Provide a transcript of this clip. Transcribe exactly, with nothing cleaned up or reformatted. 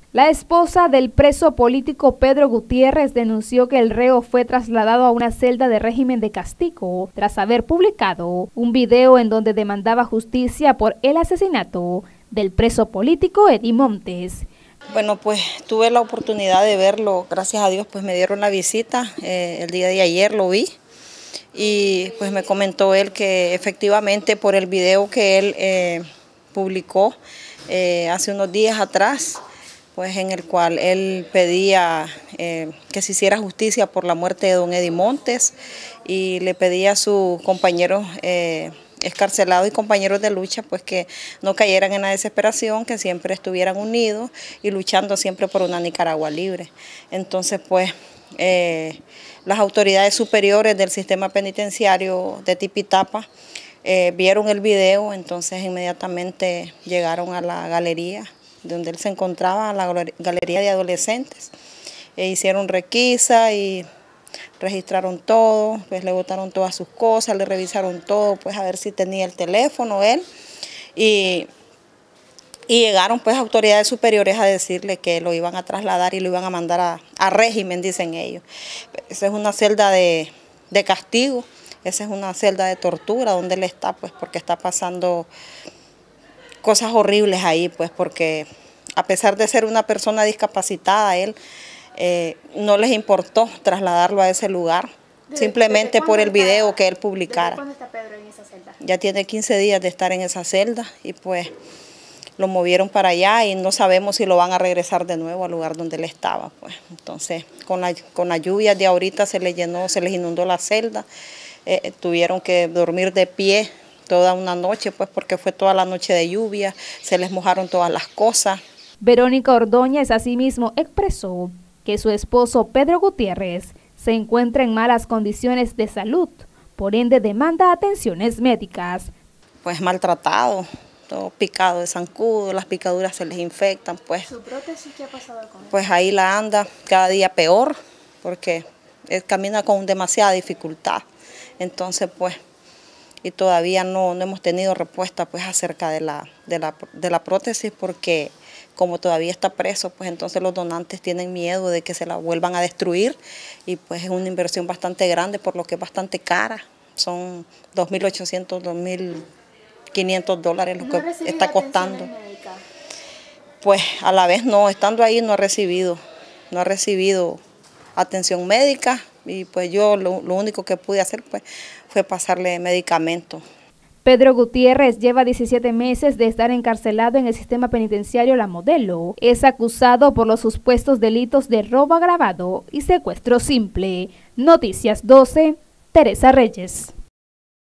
La esposa del preso político Pedro Gutiérrez denunció que el reo fue trasladado a una celda de régimen de castigo tras haber publicado un video en donde demandaba justicia por el asesinato del preso político Eddie Montes. Bueno, pues tuve la oportunidad de verlo, gracias a Dios pues me dieron la visita, eh, el día de ayer lo vi y pues me comentó él que efectivamente por el video que él eh, publicó eh, hace unos días atrás, pues en el cual él pedía eh, que se hiciera justicia por la muerte de don Eddie Montes y le pedía a sus compañeros eh, escarcelados y compañeros de lucha pues que no cayeran en la desesperación, que siempre estuvieran unidos y luchando siempre por una Nicaragua libre. Entonces pues eh, las autoridades superiores del sistema penitenciario de Tipitapa eh, vieron el video, entonces inmediatamente llegaron a la galería donde él se encontraba, la galería de adolescentes, e hicieron requisa y registraron todo, pues le botaron todas sus cosas, le revisaron todo, pues a ver si tenía el teléfono él, y, y llegaron pues autoridades superiores a decirle que lo iban a trasladar y lo iban a mandar a, a régimen, dicen ellos. Esa es una celda de, de castigo, esa es una celda de tortura donde él está, pues porque está pasando cosas horribles ahí, pues porque a pesar de ser una persona discapacitada, él eh, no les importó trasladarlo a ese lugar, ¿Desde, simplemente desde por el video está, que él publicara. ¿Desde cuándo está Pedro en esa celda? Ya tiene quince días de estar en esa celda y pues lo movieron para allá y no sabemos si lo van a regresar de nuevo al lugar donde él estaba, pues. Entonces con la, con la lluvia de ahorita se les llenó, se les inundó la celda, eh, tuvieron que dormir de pie toda una noche, pues porque fue toda la noche de lluvia, se les mojaron todas las cosas. Verónica Ordóñez asimismo expresó que su esposo Pedro Gutiérrez se encuentra en malas condiciones de salud, por ende demanda atenciones médicas. Pues maltratado, todo picado de zancudo, las picaduras se les infectan, pues. ¿Su prótesis qué ha pasado con él? Pues ahí la anda cada día peor, porque él camina con demasiada dificultad, entonces pues y todavía no, no hemos tenido respuesta pues acerca de la, de, la, de la prótesis porque como todavía está preso, pues entonces los donantes tienen miedo de que se la vuelvan a destruir y pues es una inversión bastante grande por lo que es bastante cara, son dos mil ochocientos, dos mil quinientos dólares lo que está costando. Pues a la vez no, estando ahí no ha recibido, no ha recibido atención médica y pues yo lo, lo único que pude hacer pues fue pasarle medicamentos. Pedro Gutiérrez lleva diecisiete meses de estar encarcelado en el sistema penitenciario La Modelo. Es acusado por los supuestos delitos de robo agravado y secuestro simple. Noticias doce, Teresa Reyes.